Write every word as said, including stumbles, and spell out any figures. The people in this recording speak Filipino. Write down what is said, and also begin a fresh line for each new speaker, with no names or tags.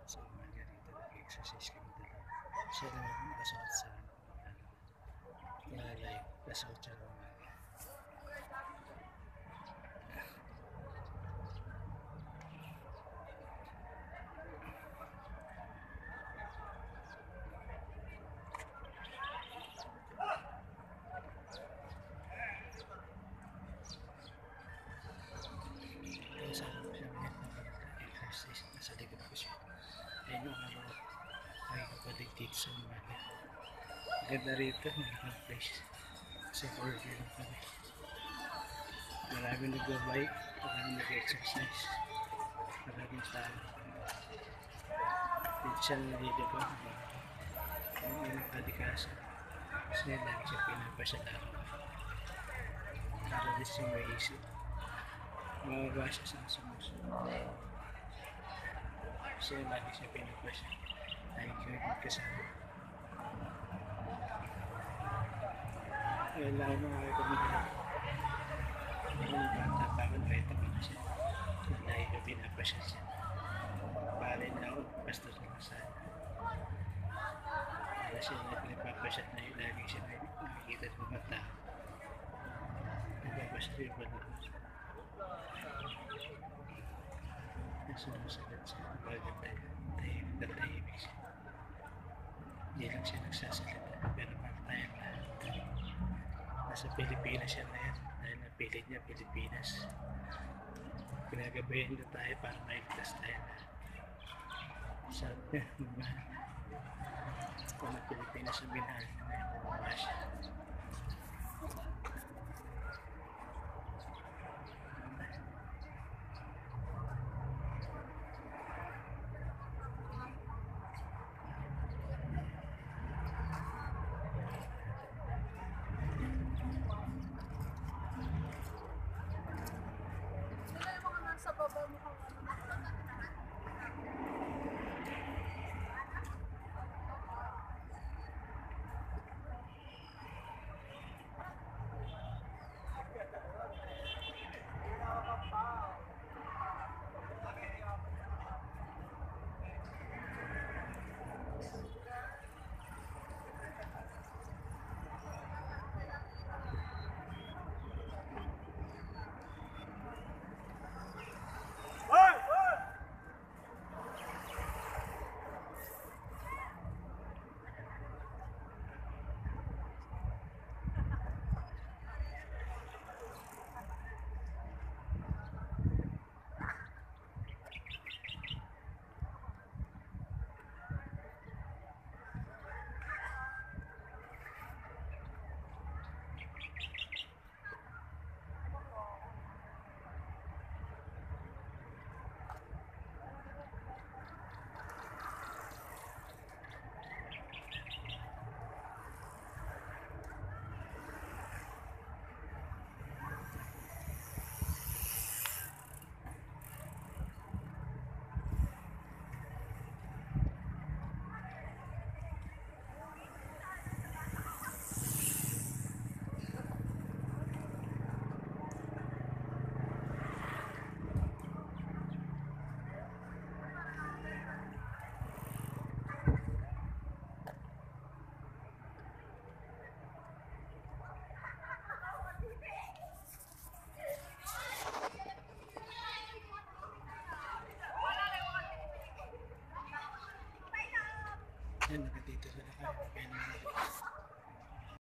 Sa umaga rito, nag-exercise kami dalawa. Siya naman nakasuot sa lalay, nakasuot siya ng umaga. Kasama ko siya ngayon nag-exercise. Nasa likod ko siya. Ayun yung ano, ay kapatid dito sa umaga. Ganda rito, magandang place. Kasi overview lang kami. Maraming nag-bike, maraming nag-exercise. Maraming tao. Dito siya naliligo. Yung ilang kalikasan. Kasi lagi siya pinapasya araw. Para din siya may isip. Mababa siya sa sumusunod. Kasi lagi siya pinapasya. Lagi siya magkasama. Kaya lang mga kami na yung bata pa ako, beta pa na siya. Lagi ka pinapasya siya. Pare na ako, basta sa kasana. Kaya siya nagpapasya na yun, lagi siya nakikita ng mga tao. Nagpapasya yung balon. Nasunusagat siya, bagat tayo. Tahimik na tahimik siya. Hindi lang siya nagsasalita, pero para tayo lahat. Nasa Pilipinas siya na yan, dahil napilit niya Pilipinas. Pinagabayan na tayo para mailigtas tayo na. Sabi niya, magmahal. Kung ang Pilipinas ang binahal niya na yung bumaba siya.
Sa baba mo kung
Yan, nakatito na kami. Kaya naman